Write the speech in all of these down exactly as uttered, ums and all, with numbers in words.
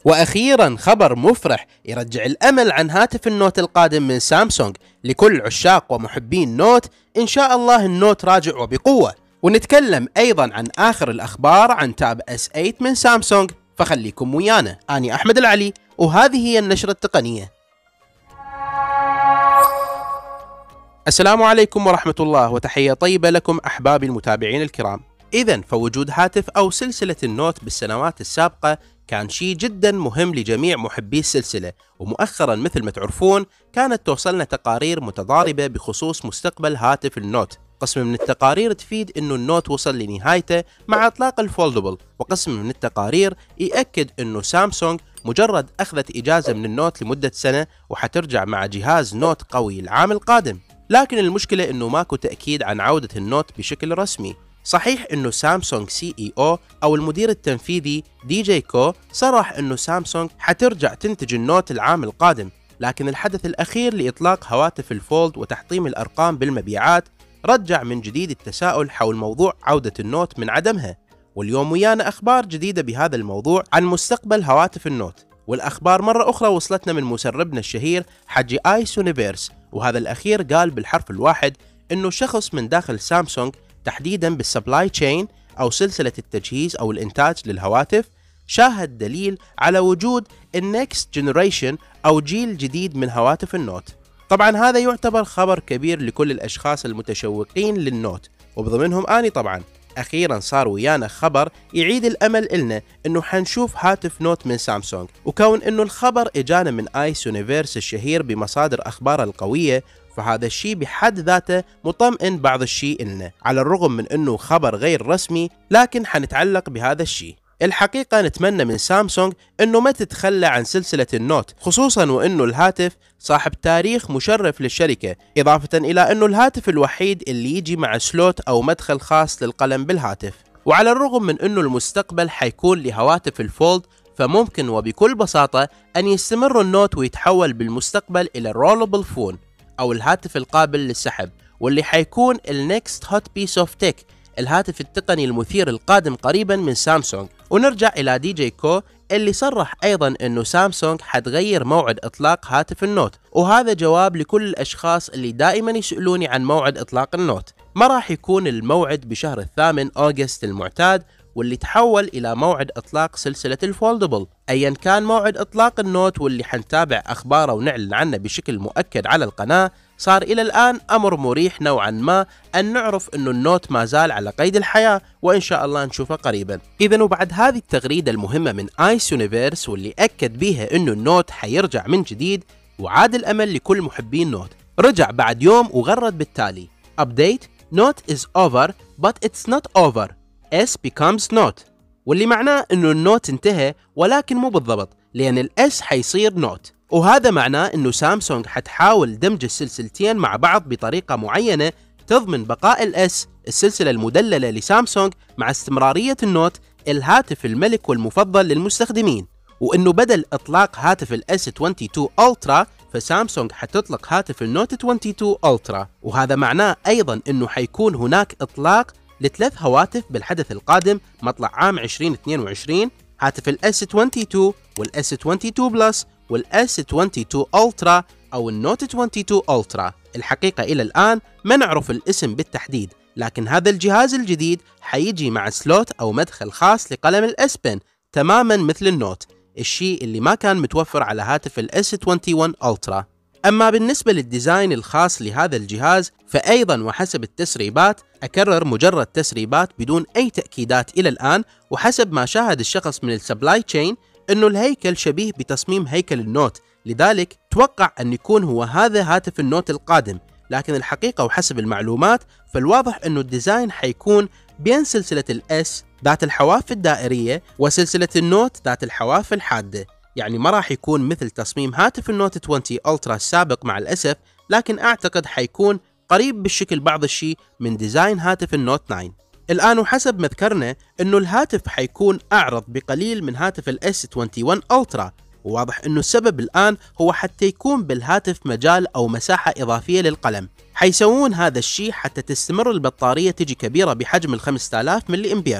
وأخيرا خبر مفرح يرجع الأمل عن هاتف النوت القادم من سامسونج. لكل عشاق ومحبين نوت إن شاء الله النوت راجع وبقوة. ونتكلم أيضا عن آخر الأخبار عن تاب اس ثمانية من سامسونج، فخليكم ويانا. أنا أحمد العلي وهذه هي النشرة التقنية. السلام عليكم ورحمة الله وتحية طيبة لكم أحبابي المتابعين الكرام. إذن فوجود هاتف أو سلسلة النوت بالسنوات السابقة كان شيء جدا مهم لجميع محبي السلسلة، ومؤخرا مثل ما تعرفون كانت توصلنا تقارير متضاربة بخصوص مستقبل هاتف النوت. قسم من التقارير تفيد انه النوت وصل لنهايته مع اطلاق الفولدبل، وقسم من التقارير يأكد انه سامسونج مجرد اخذت اجازة من النوت لمدة سنة وحترجع مع جهاز نوت قوي العام القادم. لكن المشكلة انه ماكو تأكيد عن عودة النوت بشكل رسمي. صحيح انه سامسونج سي اي او او المدير التنفيذي دي جي كو صرح انه سامسونج حترجع تنتج النوت العام القادم، لكن الحدث الاخير لاطلاق هواتف الفولد وتحطيم الارقام بالمبيعات رجع من جديد التساؤل حول موضوع عودة النوت من عدمها. واليوم ويانا اخبار جديدة بهذا الموضوع عن مستقبل هواتف النوت، والاخبار مرة اخرى وصلتنا من مسربنا الشهير حجي ايس يونيفيرس، وهذا الاخير قال بالحرف الواحد انه شخص من داخل سامسونج تحديدا بالسبلاي تشين او سلسلة التجهيز او الانتاج للهواتف شاهد دليل على وجود النكست جنريشن او جيل جديد من هواتف النوت. طبعا هذا يعتبر خبر كبير لكل الاشخاص المتشوقين للنوت، وبضمنهم اني طبعا. اخيرا صار ويانا خبر يعيد الامل إلنا انه حنشوف هاتف نوت من سامسونج، وكون انه الخبر اجانا من ايس يونيفيرس الشهير بمصادر اخباره القوية، فهذا الشيء بحد ذاته مطمئن بعض الشيء إلنا، على الرغم من انه خبر غير رسمي لكن حنتعلق بهذا الشيء. الحقيقة نتمنى من سامسونج انه ما تتخلى عن سلسلة النوت، خصوصا وانه الهاتف صاحب تاريخ مشرف للشركة، اضافة الى انه الهاتف الوحيد اللي يجي مع سلوت او مدخل خاص للقلم بالهاتف. وعلى الرغم من انه المستقبل حيكون لهواتف الفولد، فممكن وبكل بساطة ان يستمر النوت ويتحول بالمستقبل الى الرولبل فون او الهاتف القابل للسحب، واللي حيكون النكست هوت بيس اوف تك، الهاتف التقني المثير القادم قريبا من سامسونج. ونرجع الى دي جي كو اللي صرح ايضا انه سامسونج حتغير موعد اطلاق هاتف النوت، وهذا جواب لكل الاشخاص اللي دائما يسألوني عن موعد اطلاق النوت. ما راح يكون الموعد بشهر الثامن اوغست المعتاد، واللي تحول الى موعد اطلاق سلسلة الفولدبل. ايا كان موعد اطلاق النوت واللي حنتابع اخباره ونعلن عنه بشكل مؤكد على القناة، صار الى الان امر مريح نوعا ما ان نعرف انه النوت ما زال على قيد الحياة، وان شاء الله نشوفه قريبا. اذا وبعد هذه التغريدة المهمة من ايس يونيفيرس واللي اكد بيها انه النوت حيرجع من جديد وعاد الامل لكل محبين نوت، رجع بعد يوم وغرد بالتالي: Update: Note is over but it's not over. S becomes Note. واللي معناه انه النوت انتهى، ولكن مو بالضبط، لان الاس حيصير نوت. وهذا معناه انه سامسونج حتحاول دمج السلسلتين مع بعض بطريقة معينة تضمن بقاء الاس السلسلة المدللة لسامسونج مع استمرارية النوت الهاتف الملك والمفضل للمستخدمين. وانه بدل اطلاق هاتف الاس اثنين وعشرين الترا، فسامسونج حتطلق هاتف النوت اثنين وعشرين الترا، وهذا معناه ايضا انه حيكون هناك اطلاق لثلاث هواتف بالحدث القادم مطلع عام ألفين واثنين وعشرين: هاتف الاس اثنين وعشرين والاس اثنين وعشرين بلس والاس اثنين وعشرين الترا او النوت اثنين وعشرين الترا. الحقيقة الى الان ما نعرف الاسم بالتحديد، لكن هذا الجهاز الجديد حيجي مع سلوت او مدخل خاص لقلم الاس بن تماما مثل النوت، الشيء اللي ما كان متوفر على هاتف الاس اثنين وعشرين الترا. اما بالنسبة للديزاين الخاص لهذا الجهاز فايضا وحسب التسريبات، اكرر مجرد تسريبات بدون اي تأكيدات الى الان، وحسب ما شاهد الشخص من السبلاي تشين انه الهيكل شبيه بتصميم هيكل النوت، لذلك توقع ان يكون هو هذا هاتف النوت القادم. لكن الحقيقة وحسب المعلومات فالواضح انه الديزاين حيكون بين سلسلة الاس ذات الحواف الدائرية وسلسلة النوت ذات الحواف الحادة، يعني ما راح يكون مثل تصميم هاتف النوت عشرين الترا السابق مع الاسف، لكن اعتقد حيكون قريب بالشكل بعض الشيء من ديزاين هاتف النوت تسعة. الآن وحسب ما ذكرنا انه الهاتف حيكون اعرض بقليل من هاتف الاس اثنين وعشرين الترا، وواضح انه السبب الآن هو حتى يكون بالهاتف مجال او مساحة اضافية للقلم. حيسوون هذا الشيء حتى تستمر البطارية تجي كبيرة بحجم ال خمسة آلاف ملي امبير.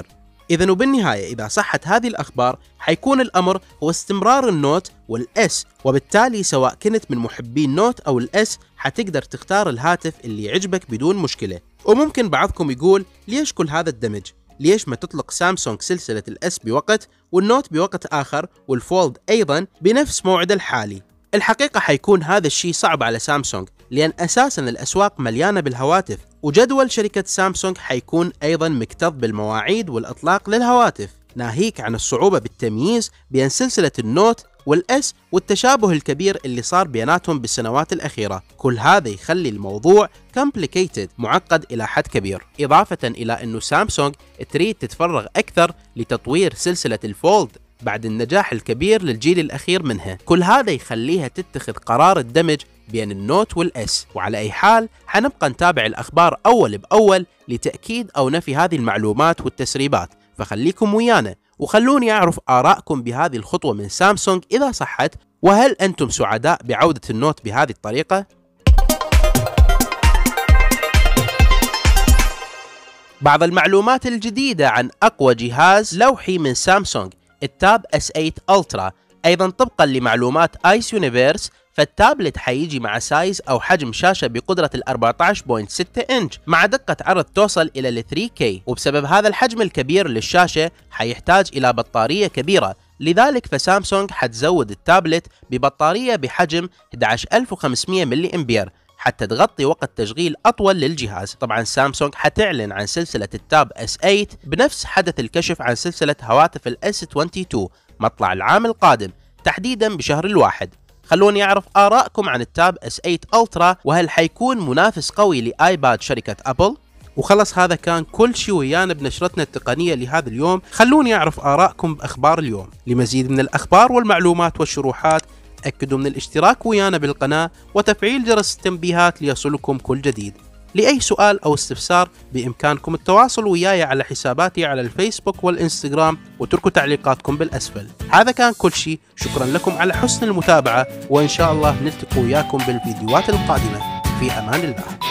إذا وبالنهاية إذا صحت هذه الأخبار حيكون الأمر هو استمرار النوت والإس، وبالتالي سواء كنت من محبي النوت أو الإس حتقدر تختار الهاتف اللي يعجبك بدون مشكلة. وممكن بعضكم يقول ليش كل هذا الدمج؟ ليش ما تطلق سامسونج سلسلة الإس بوقت والنوت بوقت آخر والفولد أيضا بنفس موعد الحالي؟ الحقيقة حيكون هذا الشيء صعب على سامسونج، لأن أساسا الأسواق مليانة بالهواتف، وجدول شركة سامسونج حيكون أيضا مكتظ بالمواعيد والإطلاق للهواتف، ناهيك عن الصعوبة بالتمييز بين سلسلة النوت والإس والتشابه الكبير اللي صار بيناتهم بالسنوات الأخيرة. كل هذا يخلي الموضوع complicated، معقد إلى حد كبير، إضافة إلى أنه سامسونج تريد تتفرغ أكثر لتطوير سلسلة الفولد بعد النجاح الكبير للجيل الأخير منها. كل هذا يخليها تتخذ قرار الدمج بين النوت والإس. وعلى أي حال حنبقى نتابع الأخبار أول بأول لتأكيد أو نفي هذه المعلومات والتسريبات، فخليكم ويانا وخلوني أعرف آراءكم بهذه الخطوة من سامسونج إذا صحت، وهل أنتم سعداء بعودة النوت بهذه الطريقة؟ بعض المعلومات الجديدة عن أقوى جهاز لوحي من سامسونج، التاب إس ثمانية ألترا. أيضا طبقا لمعلومات آيس يونيفيرس فالتابلت حيجي مع سايز أو حجم شاشة بقدرة ال أربعة عشر فاصلة ستة إنش مع دقة عرض توصل إلى ال ثري كي، وبسبب هذا الحجم الكبير للشاشة حيحتاج إلى بطارية كبيرة، لذلك فسامسونج حتزود التابلت ببطارية بحجم أحد عشر ألف وخمسمئة ملي أمبير حتى تغطي وقت تشغيل أطول للجهاز. طبعا سامسونج حتعلن عن سلسلة التاب إس ثمانية بنفس حدث الكشف عن سلسلة هواتف ال إس اثنين وعشرين مطلع العام القادم تحديدا بشهر الواحد. خلوني أعرف آراءكم عن التاب إس ثمانية ألترا، وهل حيكون منافس قوي لآيباد شركة أبل؟ وخلص هذا كان كل شيء ويانا بنشرتنا التقنية لهذا اليوم. خلوني أعرف آراءكم بأخبار اليوم. لمزيد من الأخبار والمعلومات والشروحات تأكدوا من الاشتراك ويانا بالقناة وتفعيل جرس التنبيهات ليصلكم كل جديد. لأي سؤال أو استفسار بإمكانكم التواصل وياي على حساباتي على الفيسبوك والإنستغرام، وتركوا تعليقاتكم بالأسفل. هذا كان كل شيء، شكرا لكم على حسن المتابعة، وإن شاء الله نلتقي وياكم بالفيديوهات القادمة. في أمان الله.